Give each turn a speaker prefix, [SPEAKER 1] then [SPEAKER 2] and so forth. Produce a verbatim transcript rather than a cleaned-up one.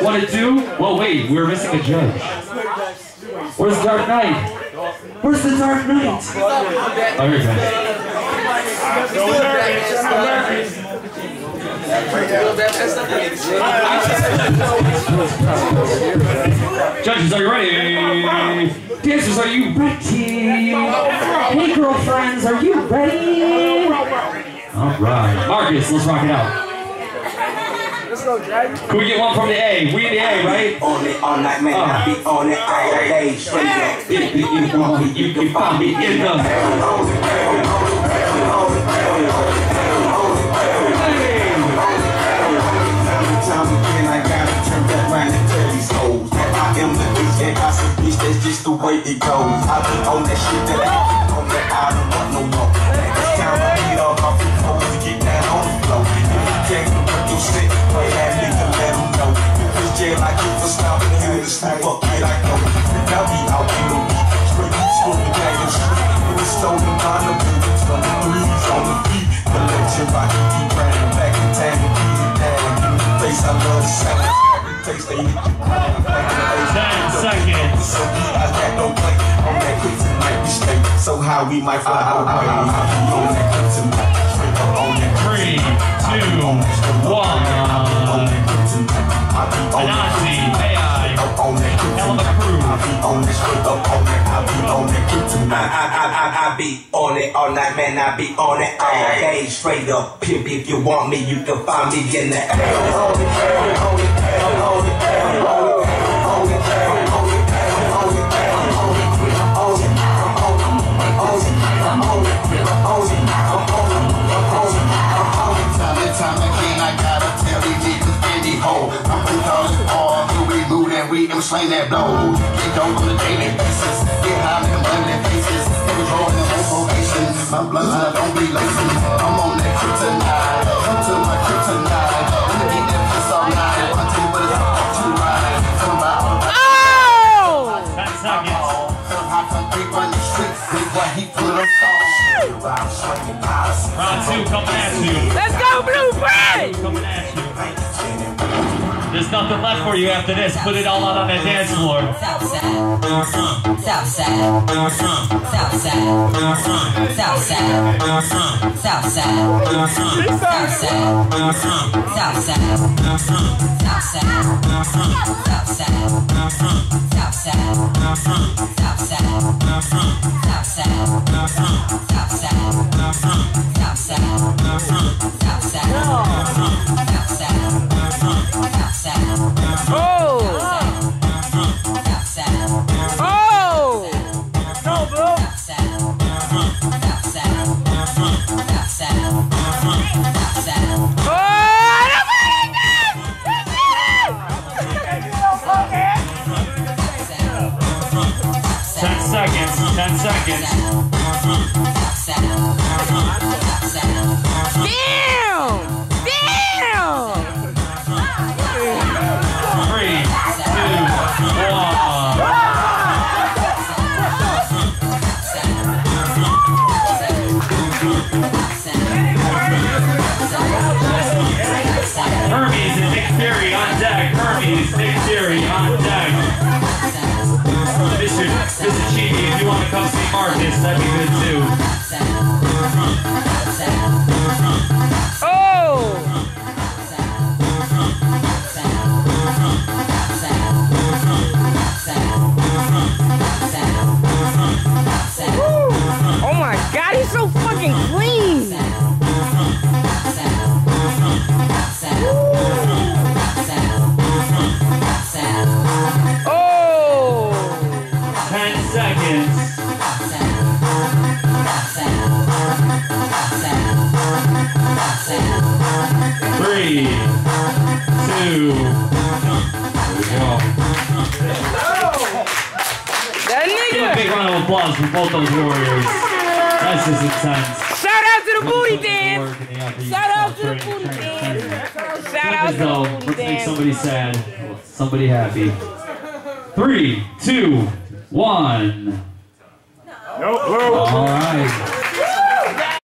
[SPEAKER 1] What it do? Well, wait, we're missing a judge. Where's Dark Knight? Where's the Dark Knight? Oh, here he comes. Judges, are you ready? Dancers, are you ready? Hey, girlfriends, are you ready? All right. Marcus, let's rock it out. Can we get one from the A? We in the A, right?
[SPEAKER 2] On it all night, man. I be on it all day. Straight up.
[SPEAKER 1] If you want me, you can find me in the.
[SPEAKER 2] That's just the way it goes. I be on that shit that I on that I don't want no more. It's time to beat up off the floor to get down on the floor. If you can't put your shit, play that nigga, let him know. If it's jail, I get for stomping the hill to snipe up, kid, I know. I'll be out in the beat, straight swimming down the street. It was stolen by the buildings from the threes on the feet. Collection by E D Brandon, back in time to beat it down. Give me the face, I love the sound. Taste they hit the ground.
[SPEAKER 1] Ten seconds.
[SPEAKER 2] So I got no play on that quick tonight. We stay so high we might fly out. I be on that quick tonight. Straight up on that.
[SPEAKER 1] Three, two, one. Ananzi, A I, hell of a crew.
[SPEAKER 2] I be on that straight up on that. I be on that quick tonight. I I I I be on it all night, man. I be on it all day. Straight up, pimp. If you want me, you can find me in the air. Hold it, hold it, hold it, hold it, hold it. We am slaying that blow. They don't on the daily basis. Get high and blame their faces. Niggas rolling on probation. My blood don't be lazy. I'm on that kryptonite. Come to my kryptonite. Let me get that piss all night. I'll tell you what it's up to ride. Come about all the
[SPEAKER 1] ten seconds.
[SPEAKER 2] I come deep on the street. Big what he put us on.
[SPEAKER 1] Round two coming at you.
[SPEAKER 3] Let's go, BluPrint!
[SPEAKER 1] Coming at you. There's nothing left for you after this. Put it all out on that dance floor.
[SPEAKER 4] Southside, Southside, Southside, Southside, Southside, Southside, Southside, Southside, Southside, Oh! Oh! No, bro!
[SPEAKER 1] Ten seconds. Ten seconds.
[SPEAKER 3] Damn! Damn!
[SPEAKER 1] Three, two, one. Hermes and Nick Fury on deck. Hermes, Nick Fury on deck. Mister Mister Cheeky, if you want to come see Marcus, that'd be good too.
[SPEAKER 3] Oh! Woo. Oh my God, he's so fucking clean! Oh!
[SPEAKER 1] Ten seconds. Three, two, there we go.
[SPEAKER 3] That
[SPEAKER 1] Give a
[SPEAKER 3] nigga!
[SPEAKER 1] big round of applause for both those warriors. That's just intense.
[SPEAKER 3] Shout out to the booty dance! Shout out to the booty dance! Shout out to the booty
[SPEAKER 1] Let's make
[SPEAKER 3] dance!
[SPEAKER 1] somebody sad, somebody happy. Three, two, one.
[SPEAKER 5] Nope, bro.
[SPEAKER 1] All right.